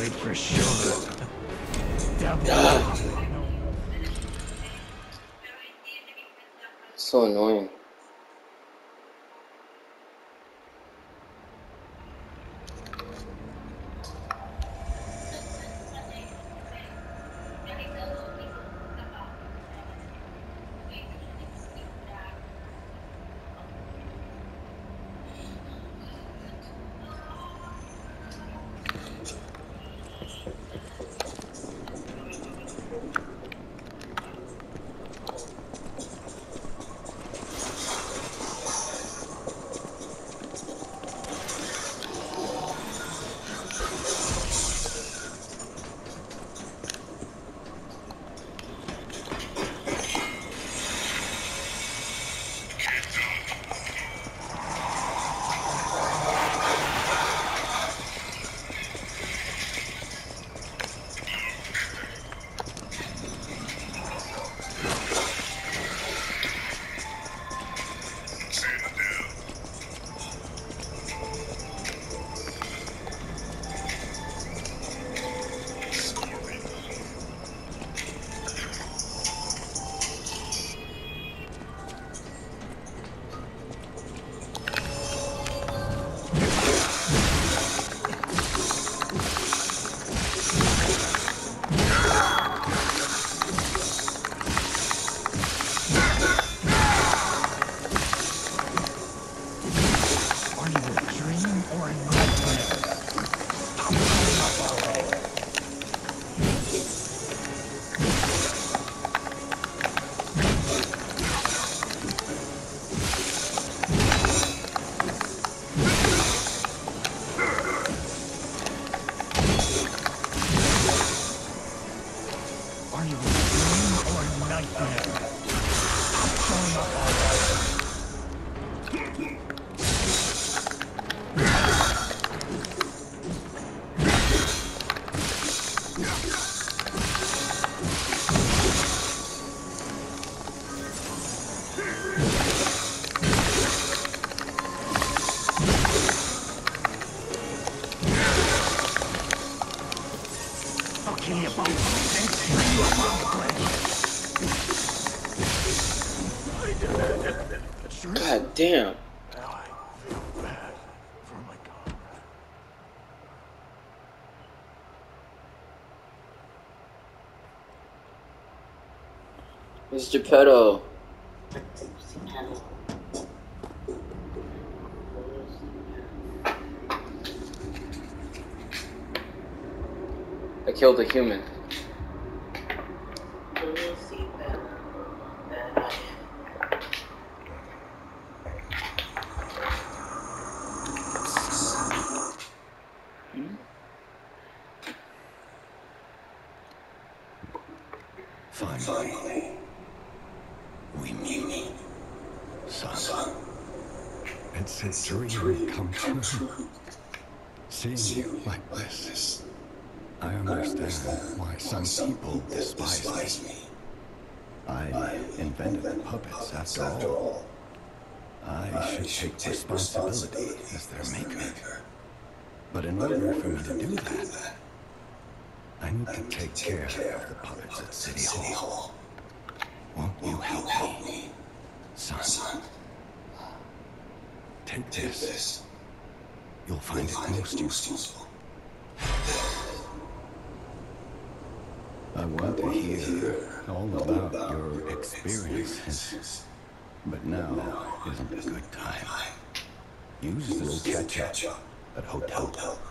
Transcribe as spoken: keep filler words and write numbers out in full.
straight for sure. Double. So annoying. God damn. I feel bad for my comrade. It's Geppetto. I killed a human. Finally, we meet, son. It's a dream come true. Seeing you like this, I understand why some people despise me. I invented the puppets after all. I should take responsibility as their maker. But in order for me to do that, I need to take care of the puppets at City Hall. Won't you help me, son? Take this. You'll find it most useful. I want to hear all about your experiences, but now isn't a good time. Usually we'll catch up at Hotel